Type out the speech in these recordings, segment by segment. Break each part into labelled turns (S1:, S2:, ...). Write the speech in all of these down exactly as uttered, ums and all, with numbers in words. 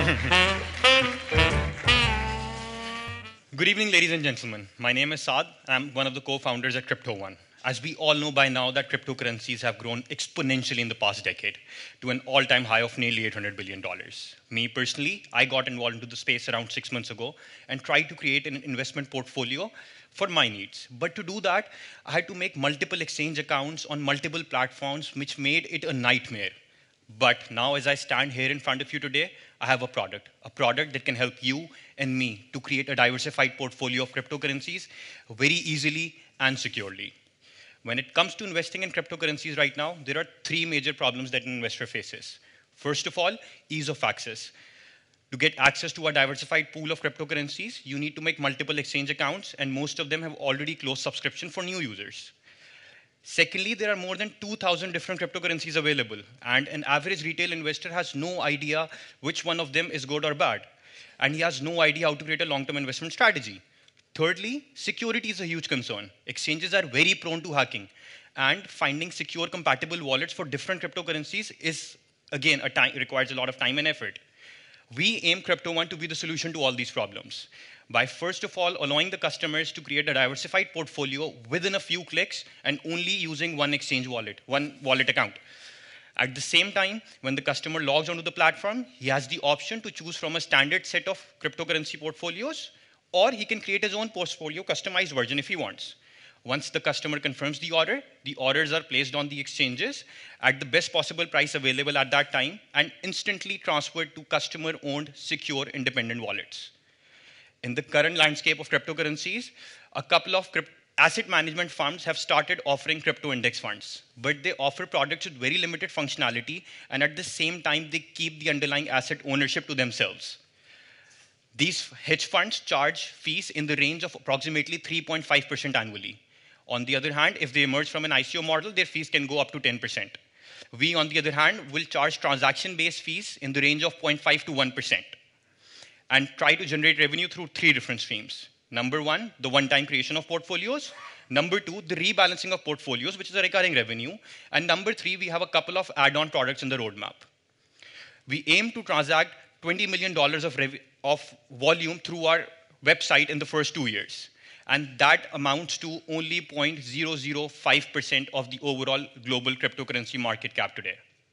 S1: Good evening, ladies and gentlemen. My name is Saad. I'm one of the co-founders at Crypto One. As we all know by now that cryptocurrencies have grown exponentially in the past decade to an all-time high of nearly eight hundred billion dollars. Me personally, I got involved into the space around six months ago and tried to create an investment portfolio for my needs. But to do that, I had to make multiple exchange accounts on multiple platforms, which made it a nightmare. But now, as I stand here in front of you today, I have a product, a product that can help you and me to create a diversified portfolio of cryptocurrencies very easily and securely. When it comes to investing in cryptocurrencies right now, there are three major problems that an investor faces. First of all, ease of access. To get access to a diversified pool of cryptocurrencies, you need to make multiple exchange accounts, and most of them have already closed subscription for new users. Secondly, there are more than two thousand different cryptocurrencies available, and an average retail investor has no idea which one of them is good or bad, and he has no idea how to create a long-term investment strategy. Thirdly, security is a huge concern. Exchanges are very prone to hacking, and finding secure compatible wallets for different cryptocurrencies is, again, a time, requires a lot of time and effort. We aim Crypto One to be the solution to all these problems by first of all allowing the customers to create a diversified portfolio within a few clicks and only using one exchange wallet, one wallet account. At the same time, when the customer logs onto the platform, he has the option to choose from a standard set of cryptocurrency portfolios, or he can create his own portfolio customized version if he wants. Once the customer confirms the order, the orders are placed on the exchanges at the best possible price available at that time and instantly transferred to customer-owned, secure, independent wallets. In the current landscape of cryptocurrencies, a couple of crypt asset management firms have started offering crypto index funds, but they offer products with very limited functionality, and at the same time, they keep the underlying asset ownership to themselves. These hedge funds charge fees in the range of approximately three point five percent annually. On the other hand, if they emerge from an I C O model, their fees can go up to ten percent. We, on the other hand, will charge transaction-based fees in the range of zero point five to one percent and try to generate revenue through three different streams. Number one, the one-time creation of portfolios. Number two, the rebalancing of portfolios, which is a recurring revenue. And number three, we have a couple of add-on products in the roadmap. We aim to transact twenty million dollars of, of volume through our website in the first two years. And that amounts to only zero point zero zero five percent of the overall global cryptocurrency market cap today.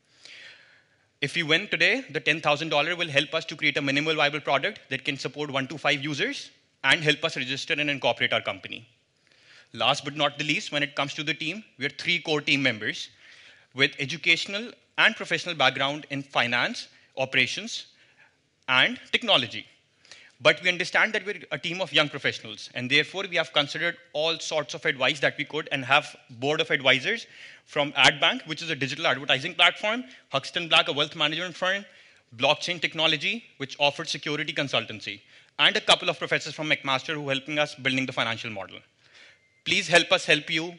S1: If we win today, the ten thousand dollars will help us to create a minimal viable product that can support one to five users and help us register and incorporate our company. Last but not the least, when it comes to the team, we are three core team members with educational and professional background in finance, operations, and technology. But we understand that we're a team of young professionals, and therefore we have considered all sorts of advice that we could and have board of advisors from AdBank, which is a digital advertising platform, Huxton Black, a wealth management firm, Blockchain Technology, which offers security consultancy, and a couple of professors from McMaster who are helping us building the financial model. Please help us help you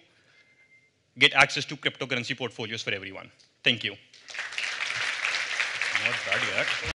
S1: get access to cryptocurrency portfolios for everyone. Thank you. Not bad yet.